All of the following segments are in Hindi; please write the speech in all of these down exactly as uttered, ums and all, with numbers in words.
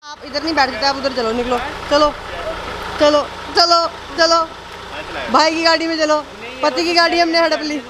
आप इधर नहीं बैठ सकते, आप उधर चलो, निकलो, चलो चलो चलो चलो, भाई की गाड़ी में चलो, पति की गाड़ी हमने हड़प ली।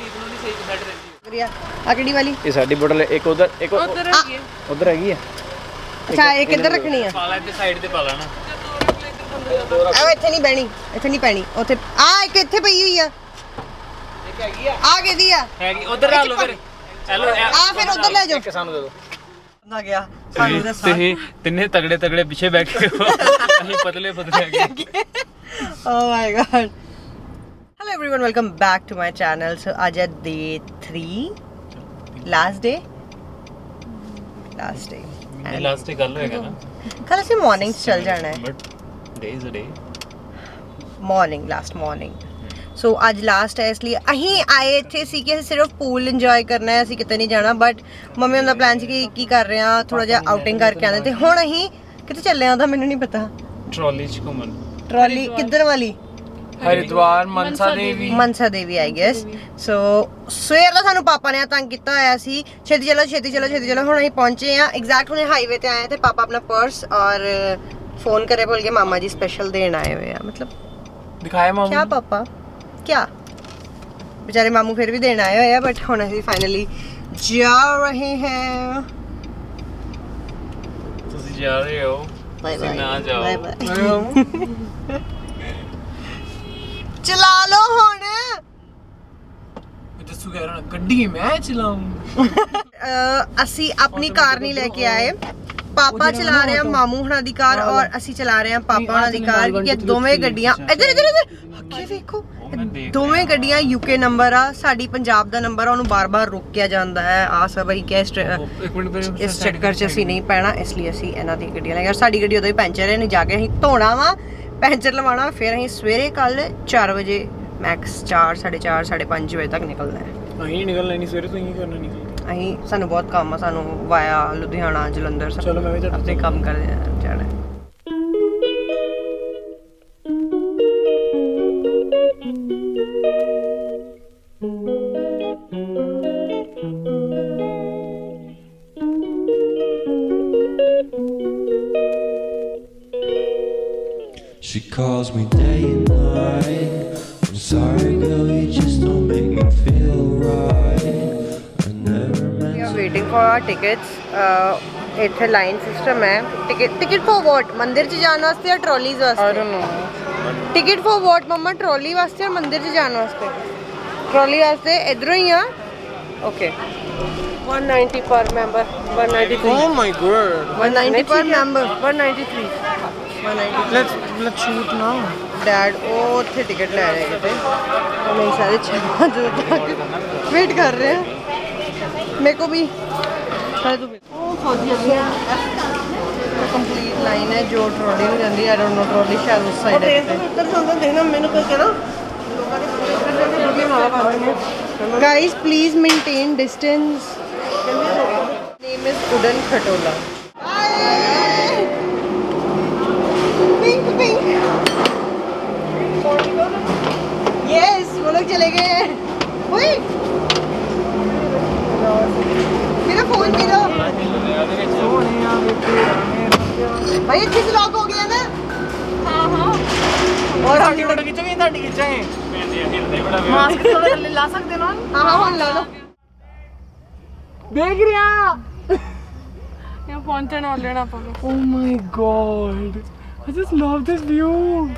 आकड़ी वाली ये साडी बोतल एक उधर एक उधर है, उधर हैगी है। अच्छा एक इधर रखनी है, पाला इधर साइड ते पाला ना। ਆ ਇੱਥੇ ਨਹੀਂ ਬੈਣੀ, ਇੱਥੇ ਨਹੀਂ ਪੈਣੀ, ਉੱਥੇ ਆ ਇੱਕ ਇੱਥੇ ਪਈ ਹੋਈ ਆ, ਇੱਕ ਹੈਗੀ ਆ, ਆ ਕਿਹਦੀ ਆ, ਹੈਗੀ ਉਧਰ ਰੱਖ ਲਓ ਫਿਰ। ਹੈਲੋ ਆ ਫਿਰ ਉਧਰ ਲੈ ਜਾਓ, ਇੱਕ ਸਾਨੂੰ ਦੇ ਦਿਓ ਨਾ ਗਿਆ ਸਾਨੂੰ ਦੇ ਸਾਹ। ਤੁਸੀਂ ਤਿੰਨੇ ਤਗੜੇ ਤਗੜੇ ਪਿੱਛੇ ਬੈਠੇ ਹੋ, ਅਸੀਂ ਪਤਲੇ ਪਤਲੇ ਹੈਗੇ। Oh my god. Hello everyone, welcome back to my channel. So आज है day three, last day, last day. ਨਹੀਂ ਲਾਸਟ ਤੇ ਗੱਲ ਹੋਏਗਾ ਨਾ, ਕੱਲ ਅਸੀਂ ਮਾਰਨਿੰਗ ਚੱਲ ਜਾਣਾ ਹੈ, but day is a day, morning last morning. So ਅੱਜ ਲਾਸਟ ਹੈ, ਇਸ ਲਈ ਅਸੀਂ ਆਏ ਇੱਥੇ ਸੀ ਕਿ ਅਸੀਂ ਸਿਰਫ ਪੂਲ ਇੰਜੋਏ ਕਰਨਾ ਹੈ, ਅਸੀਂ ਕਿਤੇ ਨਹੀਂ ਜਾਣਾ। ਬਟ ਮੰਮੀ ਉਹਨਾਂ ਦਾ ਪਲਾਨ ਸੀ ਕਿ ਕੀ ਕਰ ਰਹੇ ਹਾਂ, ਥੋੜਾ ਜਿਹਾ ਆਊਟਿੰਗ ਕਰਕੇ ਆਉਂਦੇ, ਤੇ ਹੁਣ ਅਸੀਂ ਕਿਤੇ ਚੱਲੇ ਆਂ, ਉਹਦਾ ਮੈਨੂੰ ਨਹੀਂ ਪਤਾ। ਟਰਾਲੀ ਚ ਘੁੰਮਣ, ਟਰਾਲੀ ਕਿੱਧਰ ਵਾਲੀ? Haridwar, Mansa Devi, Mansa Devi I guess. ਸੋ ਸਵੇਰ ਦਾ ਸਾਨੂੰ ਪਾਪਾ ਨੇ ਤੰਗ ਕੀਤਾ ਹੋਇਆ ਸੀ, ਛੇਤੀ ਚਲੋ ਛੇਤੀ ਚਲੋ ਛੇਤੀ ਚਲੋ। ਹੁਣ ਅਸੀਂ ਪਹੁੰਚੇ ਆ ਐਗਜ਼ੈਕਟ, ਹੁਣੇ ਹਾਈਵੇ ਤੇ ਆਏ ਤੇ ਪਾਪਾ ਆਪਣਾ ਪਰਸ ਔਰ ਫੋਨ ਕਰੇ बोल के मामा जी स्पेशल देन आए हुए हैं। मतलब ਦਿਖਾਇਆ ਮਾਮੂ क्या पापा क्या बेचारे मामू फिर भी देन आए हुए हैं, बट ਹੁਣ ਅਸੀਂ ਫਾਈਨਲੀ ਜਾ ਰਹੇ हैं। ਤੁਸੀਂ ਜਾ ਰਹੇ ਹੋ, बाय ਤੁਸੀਂ ਨਾ बाय ਜਾਓ। बाय बाय ਚਲਾ ਲੋ ਹੁਣ। ਦੱਸੂ ਕਹਿ ਰਿਹਾ ਗੱਡੀ ਮੈਂ ਚਲਾਉਂ। ਅਸੀਂ ਆਪਣੀ ਕਾਰ ਨਹੀਂ ਲੈ ਕੇ ਆਏ, ਪਾਪਾ ਚਲਾ ਰਹੇ ਆ ਮਾਮੂ ਹੁਣਾਂ ਦੀ ਕਾਰ ਔਰ ਅਸੀਂ ਚਲਾ ਰਹੇ ਆ ਪਾਪਾ ਹੁਣਾਂ ਦੀ ਕਾਰ, ਕਿਉਂਕਿ ਦੋਵੇਂ ਗੱਡੀਆਂ ਇੱਧਰ ਇੱਧਰ ਇੱਧਰ ਅੱਗੇ ਵੇਖੋ, ਦੋਵੇਂ ਗੱਡੀਆਂ ਯੂਕੇ ਨੰਬਰ ਆ, ਸਾਡੀ ਪੰਜਾਬ ਦਾ ਨੰਬਰ ਆ, ਉਹਨੂੰ ਬਾਰ-ਬਾਰ ਰੋਕਿਆ ਜਾਂਦਾ ਹੈ। ਆ ਸਭ ਅਸੀਂ ਕਿਸ ਇਸ ਚੱਕਰ 'ਚ ਅਸੀਂ ਨਹੀਂ ਪੈਣਾ, ਇਸ ਲਈ ਅਸੀਂ ਇਹਨਾਂ ਦੀ ਗੱਡੀਆਂ ਲੈ ਗਏ। ਸਾਡੀ ਗੱਡੀ ਉਦੋਂ ਹੀ ਪੈਂਚਰ ਹੈ, ਨਹੀਂ ਜਾ ਕੇ ਅਸੀਂ ਧੋਣਾ ਵਾ, ਪੈਂਚਰ ਲਵਾਉਣਾ, ਫਿਰ ਅਸੀਂ ਸਵੇਰੇ ਕੱਲ ਚਾਰ ਵਜੇ ਮੈਕਸ ਚਾਰ ਸਾਢੇ ਚਾਰ ਸਾਢੇ ਪੰਜ ਵਜੇ ਤੱਕ ਨਿਕਲਣਾ ਹੈ। ਅਸੀਂ ਨਿਕਲਣਾ ਨਹੀਂ ਸਵੇਰੇ, ਤੁਸੀਂ ਕੀ ਕਰਨਾ ਨਿਕਲ ਕੇ? ਅਸੀਂ ਸਾਨੂੰ ਬਹੁਤ ਕੰਮ ਆ, ਸਾਨੂੰ ਵਾਇਆ ਲੁਧਿਆਣਾ ਜਲੰਧਰ ਚਲੋ ਮੈਂ ਵੀ ਤੁਹਾਡੇ ਆਪਣੇ ਕੰਮ ਕਰਦੇ ਆ ਜਾਣਾ। She calls me day and night. I'm sorry girl, you just don't make me feel right. I never meant We are waiting for our tickets. ਇੱਥੇ ਲਾਈਨ ਸਿਸਟਮ ਹੈ। Ticket ticket for what? ਮੰਦਿਰ 'ਚ ਜਾਣ ਵਾਸਤੇ ਜਾਂ ਟਰਾਲੀਜ਼ ਵਾਸਤੇ? I don't know. Ticket for what ਮੰਮਾ? ਟਰਾਲੀ ਵਾਸਤੇ ਜਾਂ ਮੰਦਿਰ 'ਚ ਜਾਣ ਵਾਸਤੇ? ਟਰਾਲੀ ਵਾਸਤੇ ਇਧਰੋਂ ਹੀ ਆ। Okay one ninety per member, one ninety-three. Oh my god. one ninety per member, one ninety-three. Let's let's shoot now. Dad ਉਹ ਉੱਥੇ ਟਿਕਟ ਲੈ ਰਹੇ ਕਿਤੇ, ਨਹੀਂ ਸਾਰੇ ਚਾਹ ਜਦੋਂ ਤੱਕ ਵੇਟ ਕਰ ਰਹੇ ਆ। ਮੇਰੇ ਕੋ ਵੀ ਉਹ ਫੌਜੀ ਅੱਗੇ ਕੰਪਲੀਟ ਲਾਈਨ ਹੈ ਜੋ ਟਰੋਲੀ ਨੂੰ ਜਾਂਦੀ ਹੈ। ਆਈ ਡੋਨਟ ਨੋ ਟਰੋਲੀ ਸ਼ਾਇਦ ਉਸ ਸਾਈਡ ਹੈ ਕਿਤੇ। ਉੱਧਰ ਸੰਦਰ ਦੇਖਣਾ ਮੈਨੂੰ ਕੋਈ ਕਹਿਣਾ guys please maintain distance. Name is Udan Khatola. Pink pink yes, वो लोग चले गए हैं। ओए मेरा फोन भी दो भाई, अच्छे से लॉक हो गया ना? हाँ हाँ। और हम फोटो खींचोगे, ਤੁਹਾਡੀ ਖਿੱਚਾਂਗੇ। ਮਾਸਕ ਥੋੜਾ ਥੱਲੇ ਲਾ ਸਕਦੇ ਨਾ? ਹਾਂ ਹਾਂ ਹੁਣ ਲਾ ਲਓ। ਦੇਖ ਰਿਹਾ ਇਹ ਪਹੁੰਚਣ ਵਾਲੇ ਨਾ ਆਪਾਂ। Oh my god, I just love this view.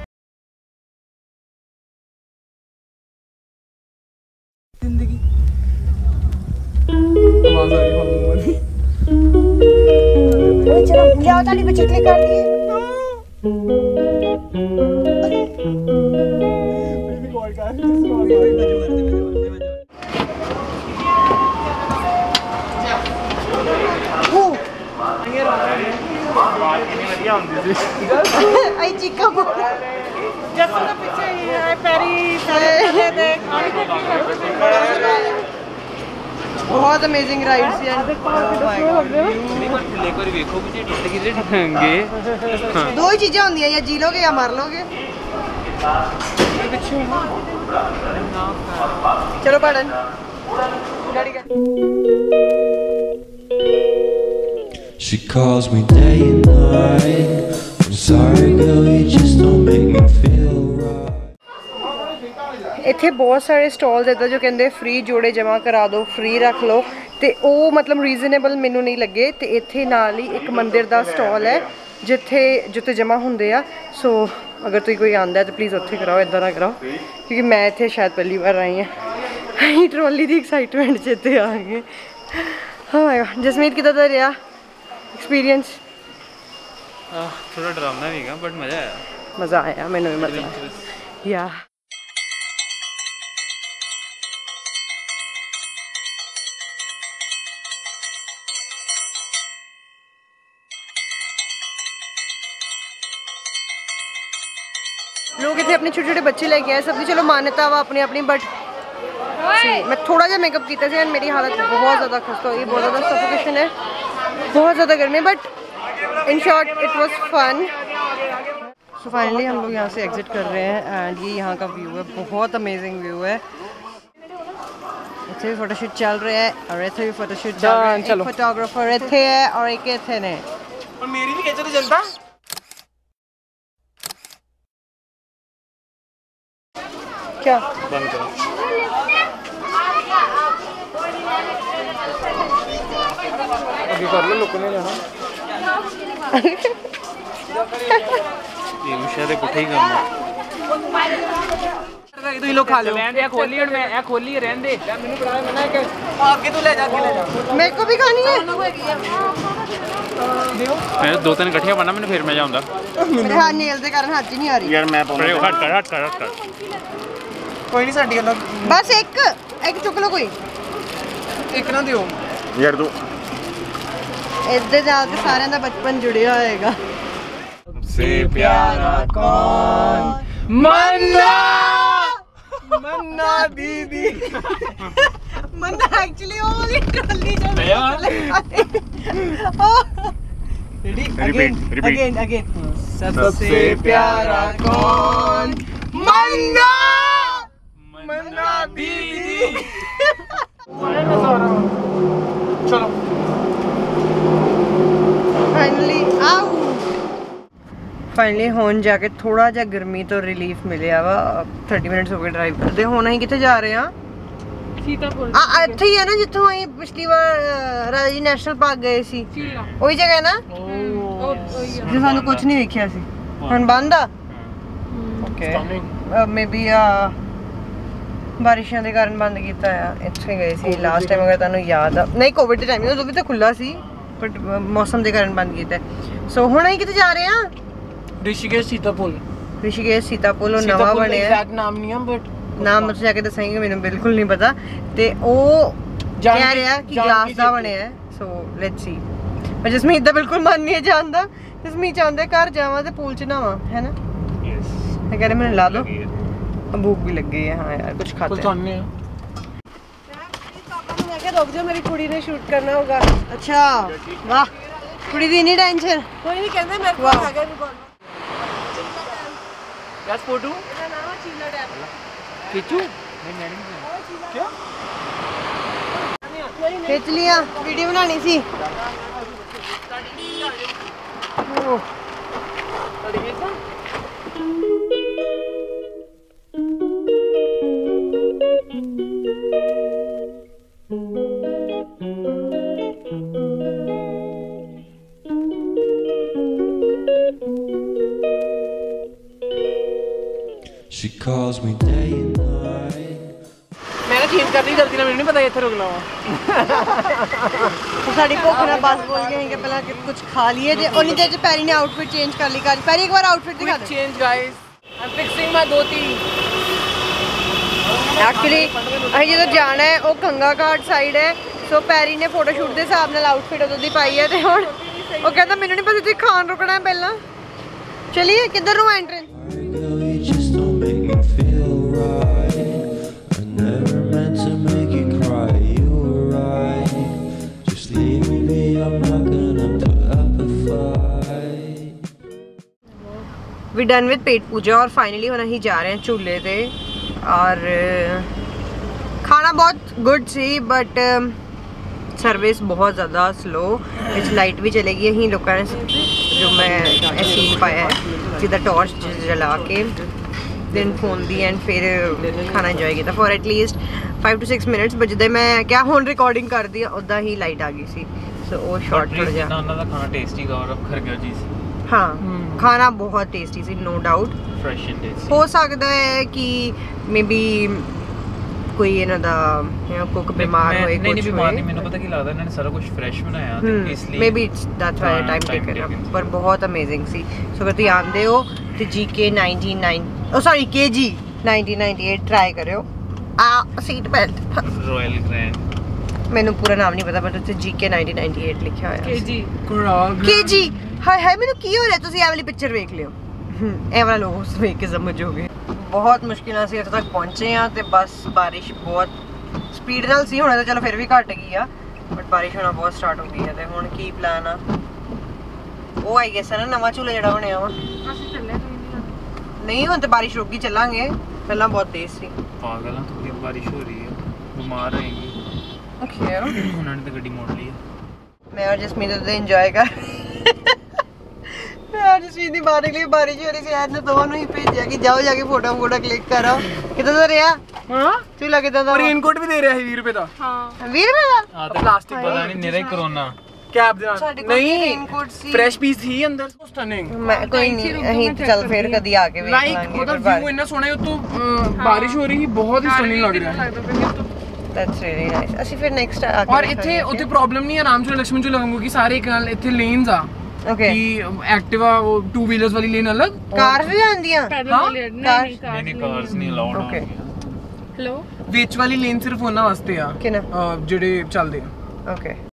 ਜ਼ਿੰਦਗੀ ਆਵਾਜ਼ ਆ ਰਹੀ ਹੈ ਮੰਮਾ ਦੀ। ਓਏ ਚਲੋ ਲਿਆਓ, ਤੁਹਾਡੀ ਬੱਚੇ ਕਲਿੱਕ ਕਰ ਲਈਏ। आई चिका जब तो पीछे ही है पैरी सारे दे बहुत अमेजिंग राइड्स यार। लेकर देखो कि ये टूट के ठंगे दो ही चीजें होंगी, या जी लोगे या मर लोगे। चलो पढ़न गाड़ी का। She calls me day and night. I'm sorry girl, you just don't make me feel right. ਇੱਥੇ ਬਹੁਤ ਸਾਰੇ ਸਟਾਲਸ ਇੱਦਾਂ ਜੋ ਕਹਿੰਦੇ ਫ੍ਰੀ ਜੋੜੇ ਜਮ੍ਹਾਂ ਕਰਾ ਦਿਓ, ਫ੍ਰੀ ਰੱਖ ਲਓ, ਤੇ ਉਹ ਮਤਲਬ ਰੀਜ਼ਨੇਬਲ ਮੈਨੂੰ ਨਹੀਂ ਲੱਗੇ। ਤੇ ਇੱਥੇ ਨਾਲ ਹੀ ਇੱਕ ਮੰਦਿਰ ਦਾ ਸਟਾਲ ਹੈ ਜਿੱਥੇ ਜੁੱਤੇ ਜਮ੍ਹਾਂ ਹੁੰਦੇ ਆ। ਸੋ ਅਗਰ ਤੁਸੀਂ ਕੋਈ ਆਉਂਦਾ ਤਾਂ ਪਲੀਜ਼ ਉੱਥੇ ਕਰਾਓ, ਇੱਦਾਂ ਨਾ ਕਰਾਓ, ਕਿਉਂਕਿ ਮੈਂ ਇੱਥੇ ਸ਼ਾਇਦ ਪਹਿਲੀ ਵਾਰ ਆਈ ਹਾਂ। ਅਸੀਂ ਟਰੋਲੀ ਦੀ ਐਕਸਾਈਟਮੈਂਟ 'ਚ ਇੱਥੇ ਆ ਗਏ। ਹਾਂ ਜਸਮੀਤ ਕਿੱਦਾਂ ਦਾ ਰਿਹਾ एक्सपीरियंस? थोड़ा डरावना भी है बट मज़ा आया। मज़ा आया, मैंने भी मज़ा आया या लोग इतने अपने छोटे छोटे बच्चे लेके आए, सबकी चलो मान्यता वा अपनी अपनी, बट मैं थोड़ा जा मेकअप किया था, मेरी हालत बहुत ज़्यादा खस्ता हुई, बहुत ज़्यादा सफोकेशन है, बहुत ज़्यादा गर्मी, but in short it was fun. So finally हम लोग यहाँ से एग्जिट कर रहे हैं एंड ये यहाँ का व्यू है, बहुत अमेजिंग व्यू है। इतने भी फोटोशूट चल रहे हैं और इतने भी फोटोशूट चल रहे हैं। एक फोटोग्राफर इतने है और एक इतने ने और मेरी भी खींचो तो चलता क्या बंद करो। अभी कर लो, लोगों ने जाना ये मुश्किल है, कुछ ही करना तो ये लोग खा लो। रहने दे, खोली और मैं ए खोली रहने दे, मैंने पढ़ाया मैंने कि आगे तू ले जा, के ले जा, मेरे को भी खानी है। मैं दो तीन इकट्ठियां बनना, मैंने फिर मैं जाऊंगा। मेरे हाथ नेल दे कारण हाथ ही नहीं आ रही यार। मैं हट कर हट कर हट कर कोई नहीं साडी अलग, बस एक एक चुक लो, कोई एक ना दियो यार तू। इधर जाके सारे दा बचपन जुड़िया होएगा। सबसे प्यारा कौन? मन्ना मन्ना दीदी मन्ना एक्चुअली वो वाली ट्रॉली जो रेडी अगेन अगेन अगेन सबसे प्यारा कौन? मन्ना मन्ना दीदी। चलो फाइनली आओ फाइनली हुण जाके थोड़ा जा गर्मी तो रिलीफ मिलिया वा। थर्टी मिनट्स हो गए ड्राइव करते। हुण असीं कित्थे जा रहे हैं? सीतापुर। आ इत्थे ही है ना जित्थों असीं पिछली बार राजी नेशनल पार्क गए सी, ओही जगह है ना जो सानू कुछ नहीं दिखिया सी। हुण बंद आ ओके, मे बी बारिशां दे कारण बंद कीता है। इत्थे गए सी लास्ट टाइम, अगर तुहानू याद आ, नहीं कोविड दे टाइम उदों भी तो खुला सी, बट मौसम के कारण बंद किया। सो हुण असीं कित्थे जा रहे हैं? ऋषिकेश सीतापुल। ऋषिकेश सीतापुल और नवा बने नाम नहीं है, बट नाम मुझे जाके दसेंगे, मैंने बिल्कुल नहीं पता। ते ओ कह रहे हैं कि ग्लास दा बने है। So let's see. पर जसमीत दा बिल्कुल मन नहीं है जान दा। जसमीत चाहंदे घर जावां ते पूल च नहावां, है ना? यस। मैं कह रहे मैंने ला दो, भूख भी लग गई है। हाँ यार कुछ खाते हैं। मैं क्या रोक जाओ, मेरी कुड़ी ने शूट करना होगा। अच्छा वाह, कुड़ी दी नहीं टेंशन, कोई नहीं कहते मेरे को आ गया रिकॉर्ड। यस फोटो मेरा नाम है चीला टैप खींचू क्या खींच लिया, वीडियो बनानी सी। She calls me day and night. मैंने चेंज कर दी गलती ना, मैंने नहीं पता इत्थे रुकना वा। तो साडी भुख ना बस बोल गए कि पहला कुछ खा लिए जे ओनी देर च पैरी ने आउटफिट चेंज कर ली। कर पैरी एक बार आउटफिट दिखा दे। Change guys, I am fixing my dhoti. Actually अहीं जो जाना है वो गंगा घाट साइड है। सो पैरी ने फोटोशूट के हिसाब नाल आउटफिट उदों दी पाई है ते हुण वो कहंदा मैनूं नहीं पता तुसीं खान रुकना है पहला। चलिए किधर नु entrance? We done with pet pooja और फाइनली हम ही जा रहे हैं झूले पे। और खाना बहुत गुड सी, बट सर्विस बहुत ज़्यादा स्लो इस लाइट भी चलेगी यहीं लोगों ने जो मैं सीन पाया है सीधा टॉर्च जला के दिन फोन दी एंड फिर खाना इंजॉय किया for at least five to six minutes बजदे मैं क्या हुण रिकॉर्डिंग कर दी उदा ही लाइट आ गई सी सो वो शॉर्ट थोड़ा जिहा ਉਹਨਾਂ ਦਾ ਖਾਣਾ ਟੇਸਟੀ ਗਾ ਔਰ ਘਰ ਗਿਆ ਚੀਜ਼ हाँ खाना बहुत टेस्टी सी no doubt fresh and tasty हो सकता है कि मे बी कोई ਇਹਨਾਂ ਦਾ ਕੁੱਕ ਬਿਮਾਰ ਹੋਏ ਨਹੀਂ ਨਹੀਂ ਕੁਝ ਬਿਮਾਰ ਨਹੀਂ ਮੈਨੂੰ ਪਤਾ ਕੀ ਲੱਗਦਾ ਇਹਨਾਂ ਨੇ ਸਾਰਾ ਕੁਝ ਫਰੈਸ਼ ਬਣਾਇਆ ਤੇ ਇਸ ਲਈ maybe that's why time taken पर बहुत अमेजिंग सी सो अगर तुम आंदे हो तो जी के ninety nine O sorry K G nineteen ninety eight try करियो आ सीट बेल्ट ਰਾਇਲ ਗ੍ਰੈਂਡ ਮੈਨੂੰ ਪੂਰਾ ਨਾਮ ਨਹੀਂ ਪਤਾ ਬਟ ਉੱਤੇ ਜੀ ਕੇ ਨਾइनटीन नाइंटी एट ਲਿਖਿਆ ਹੋਇਆ केजी ਕੇ ਜੀ ਹਾਏ ਹਾਏ ਮੈਨੂੰ ਕੀ ਹੋ ਰਿਹਾ ਤੁਸੀਂ ਇਹ ਵਾਲੀ ਪਿਕਚਰ ਵੇਖ ਲਿਓ ਇਹ ਵਾਲਾ ਲੋਗੋ ਵੇਖ ਕੇ ਸਮਝੋਗੇ ਬਹੁਤ ਮੁਸ਼ਕਿਲ ਨਾਲ ਅਸੀਂ ਇੱਥੇ ਤੱਕ ਪਹੁੰਚੇ ਆ ਤੇ ਬਸ ਬਾਰਿਸ਼ ਬਹੁਤ ਸਪੀਡ ਨਾਲ ਸੀ ਹੁਣ ਤਾਂ ਚਲੋ ਫਿਰ ਵੀ ਘਟ ਗਈ ਆ ਬਟ ਬਾਰਿਸ਼ ਹੋਣਾ ਬਹੁਤ ਸਟਾਰਟ ਹੋ ਗਈ ਆ ਤੇ ਹੁਣ ਕੀ ਪਲਾਨ ਆ ਉਹ ਆਈ ਗਿਆ ਨਾ ਨਵਾਂ ਝੂਲਾ ਜਿਹੜਾ ਬਣਿਆ ਵਾ ਅਸੀਂ ਚੱਲੇ ਕੋਈ ਨਹੀਂ ਹੁਣ ਤੇ ਬਾਰਿਸ਼ ਰੁਕ ਗਈ ਚੱਲਾਂਗੇ ਪਹਿਲਾਂ ਬਹੁਤ ਤੇਜ਼ ਸੀ ਪਾਗਲ ਆ ਥੋੜੀ ਬਾਰਿਸ਼ ਹੋ ਰਹੀ ਹੈ ਬਿਮਾਰ ਰਹੇਗੀ ਓਕੇ ਉਹਨਾਂ ਨੇ ਤਾਂ ਗੱਡੀ ਮੋੜ ਲਈ ਹੈ ਮੈਂ ਔਰ ਜਸਮੀਤ ਤੇ ਇੰਜੋਏ ਕਰ ਮੈਂ ਔਰ ਜਸਮੀਤ ਦੀ ਬਾਰਿਸ਼ ਲਈ ਬਾਰਿਸ਼ ਹੋ ਰਹੀ ਸੀ ਐਨ ਦੋਵਾਂ ਨੂੰ ਹੀ ਭੇਜਿਆ ਕਿ ਜਾਓ ਜਾ ਕੇ ਫੋਟੋ ਫੋਟੋ ਕਲਿੱਕ ਕਰੋ ਕਿਦਾਂ ਦਾ ਰਿਹਾ ਹਾਂ ਝੂਲਾ ਕਿਦਾਂ ਦਾ ਰੇਨਕੋਟ ਵੀ ਦੇ ਰਿਹਾ ਸੀ ਵੀਹ ਰੁਪਏ ਦਾ ਹਾਂ ਵੀਹ ਰੁਪਏ ਦਾ ਆ ਤੇ ਪਲਾਸਟਿਕ ਪਤਾ ਨਹੀਂ ਨੇਰਾ ਹੀ ਕਰੋਨਾ ਕੈਬ ਦੇ ਨਾਲ ਸਾਡੇ ਕੋਲ ਰੇਨਕੋਟ ਸੀ ਫਰੈਸ਼ ਪੀਸ ਸੀ ਅੰਦਰ ਸਟਨਿੰਗ ਮੈਂ ਕੋਈ ਨਹੀਂ ਅਸੀਂ ਚੱਲ ਫੇਰ ਕਦੀ ਆ ਕੇ ਵੇਖ ਲਾਈਕ ਲਾਂਗੇ ਉਹਦਾ ਵਿਊ ਇੰਨਾ ਸੋਹਣਾ ਹੈ ਉਤੋਂ ਬਾਰਿਸ਼ ਹੋ ਰਹੀ ਸੀ ਬਹੁਤ ਹੀ ਸਟਨਿੰਗ ਲੱਗ ਰਿਹਾ ਦੈਟਸ ਰੀਲੀ ਨਾਈਸ ਅਸੀਂ ਫਿਰ ਨੈਕਸਟ ਆ ਕੇ ਔਰ ਇੱਥੇ ਉੱਥੇ ਪ੍ਰੋਬਲਮ ਨਹੀਂ ਹੈ ਆਰਾਮ ਨਾਲ ਲక్ష్ਮਣ ਚੋਲਾ ਵਾਂਗੂ ਕਿ ਸਾਰੇ ਇੱਕ ਨਾਲ ਇੱਥੇ ਲੇਨਸ ਆ ਓਕੇ ਕਿ ਐਕਟਿਵਾ ਉਹ ਟੂ ਵੀਲਰਸ ਵਾਲੀ ਲੇਨ ਅਲੱਗ ਕਾਰ ਵੀ ਆਉਂਦੀਆਂ ਹਾਂ ਨਹੀਂ ਨਹੀਂ ਕਾਰਸ ਨਹੀਂ ਅਲਾਉਡ Okay. ਹੋਣਗੀਆਂ ਹੈਲੋ ਵਿੱਚ ਵਾਲੀ ਲੇਨ ਸਿਰਫ ਉਹਨਾਂ ਵਾਸਤੇ ਆ ਕਿਹਨਾਂ ਅਹ ਜਿਹੜੇ ਚੱਲਦੇ ਆ ਓਕੇ